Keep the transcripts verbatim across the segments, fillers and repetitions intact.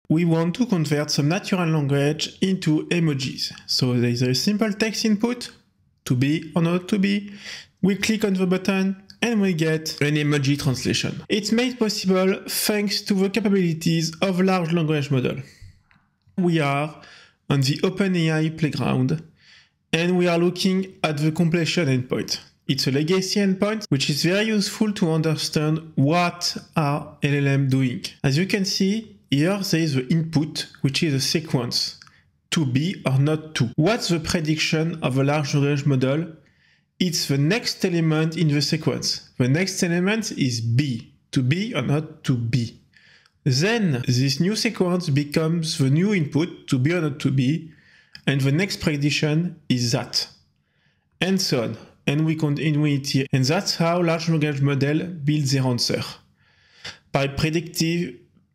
we want to convert some natural language into emojis. So there is a simple text input, to be or not to be. We click on the button and we get an emoji translation. It's made possible thanks to the capabilities of large language model. We are on the OpenAI playground and we are looking at the completion endpoint. It's a legacy endpoint, which is very useful to understand what are L L M doing. As you can see, here there is the input, which is a sequence, to be or not to. What's the prediction of a large language model? It's the next element in the sequence. The next element is be, to be or not to be. Then this new sequence becomes the new input, to be or not to be, and the next prediction is that. And so on. And we continue it here. And that's how large language model builds their answer. By predictive,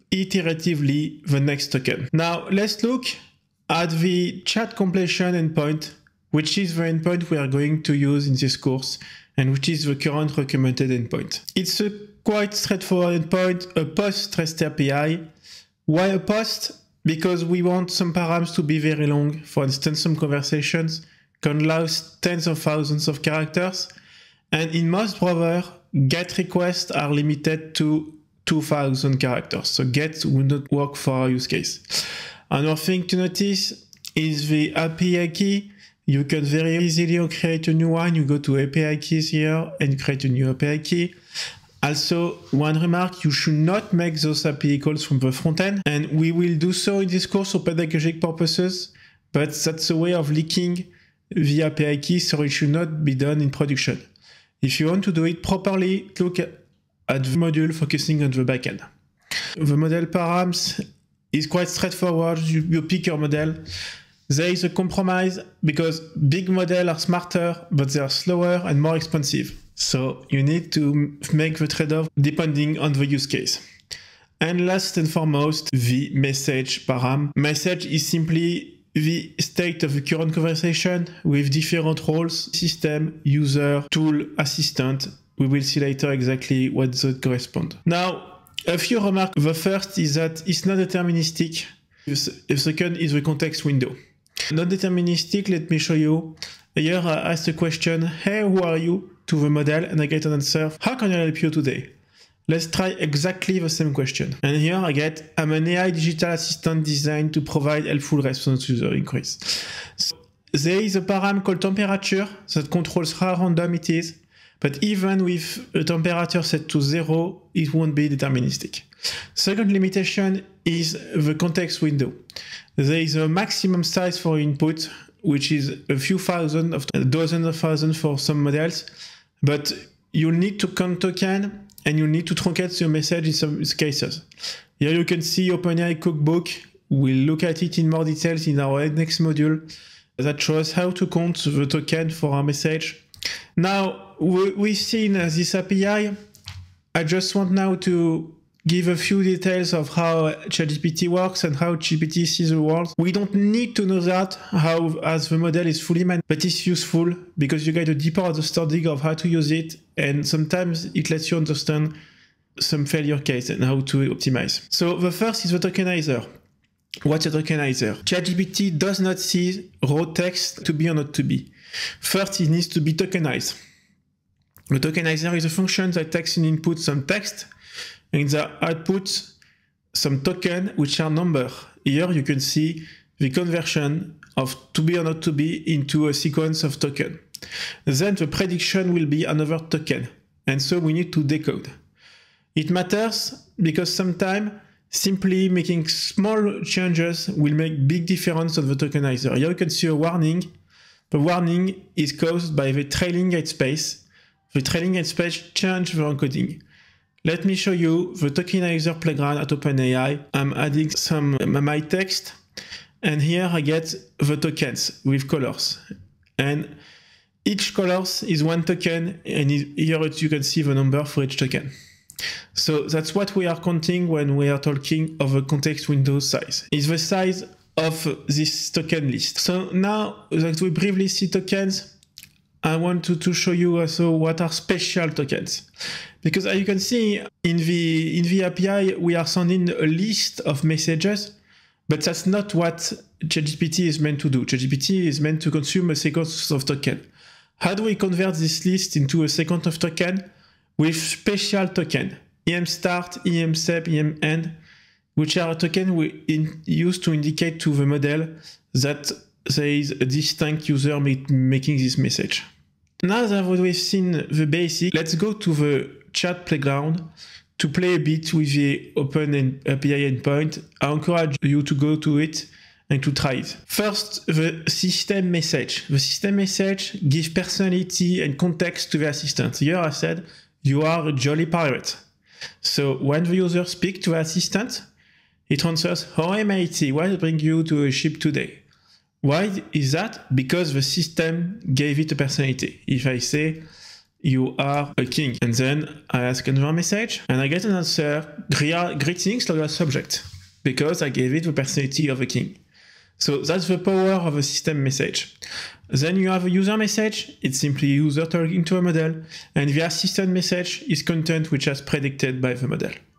iteratively the next token. Now let's look at the chat completion endpoint, which is the endpoint we are going to use in this course, and which is the current recommended endpoint. It's a quite straightforward endpoint, a post REST A P I. Why a post? Because we want some params to be very long. For instance, some conversations can last tens of thousands of characters, and in most browsers, GET requests are limited to two thousand characters, so GET will not work for our use case. Another thing to notice is the A P I key. You can very easily create a new one. You go to A P I keys here and create a new A P I key. Also, one remark, you should not make those A P I calls from the front end, and we will do so in this course for pedagogic purposes, but that's a way of leaking the A P I key, so it should not be done in production. If you want to do it properly, look at the module focusing on the backend. The model params is quite straightforward. You, you pick your model. There is a compromise because big models are smarter, but they are slower and more expensive. So you need to make the trade-off depending on the use case. And last and foremost, the message param. Message is simply the state of the current conversation with different roles, system, user, tool, assistant. We will see later exactly what that correspond. Now, a few remarks. The first is that it's not deterministic. The second is the context window. Not deterministic, let me show you. Here I asked a question, hey, who are you? To the model, and I get an answer, how can I help you today? Let's try exactly the same question. And here I get, I'm an A I digital assistant designed to provide helpful response to user inquiries. So there is a param called temperature that controls how random it is, but even with a temperature set to zero, it won't be deterministic. Second limitation is the context window. There is a maximum size for input, which is a few thousand, of dozens of thousands for some models, but you'll need to count token and you need to truncate your message in some cases. Here you can see OpenAI Cookbook. We'll look at it in more details in our next module that shows how to count the token for our message. Now, we've seen this A P I. I just want now to give a few details of how ChatGPT works and how G P T sees the world. We don't need to know that, how as the model is fully managed, but it's useful because you get a deeper understanding of how to use it, and sometimes it lets you understand some failure case and how to optimize. So the first is the tokenizer. What's a tokenizer? ChatGPT does not see raw text to be or not to be. First, it needs to be tokenized. The tokenizer is a function that takes in input some text, and the output some token, which are number. Here you can see the conversion of to be or not to be into a sequence of token. Then the prediction will be another token. And so we need to decode. It matters because sometimes simply making small changes will make big difference on the tokenizer. Here you can see a warning. The warning is caused by the trailing edge space. The trailing edge space changes the encoding. Let me show you the tokenizer playground at OpenAI. I'm adding some my text, and here I get the tokens with colors. And each colors is one token, and here you can see the number for each token. So that's what we are counting when we are talking of a context window size. It's the size of this token list. So now that we briefly see tokens, I want to, to show you also what are special tokens. Because as you can see in the, in the A P I, we are sending a list of messages, But that's not what ChatGPT is meant to do. ChatGPT is meant to consume a sequence of token. How do we convert this list into a sequence of token? With special token, emStart, emSep, emEnd, which are a token we in, use to indicate to the model that there is a distinct user make, making this message. Now that we've seen the basic, let's go to the chat playground to play a bit with the Open A P I endpoint. I encourage you to go to it and to try it. First, the system message. The system message gives personality and context to the assistant. Here I said, you are a jolly pirate. So when the user speaks to the assistant, it answers, "Hi matey, what brings you to a ship today?" Why is that? Because the system gave it a personality. If I say, "You are a king," and then I ask another message, and I get an answer, "Greetings, loyal subject," because I gave it the personality of a king. So that's the power of a system message. Then you have a user message. It's simply a user talking to a model, and the assistant message is content which is predicted by the model.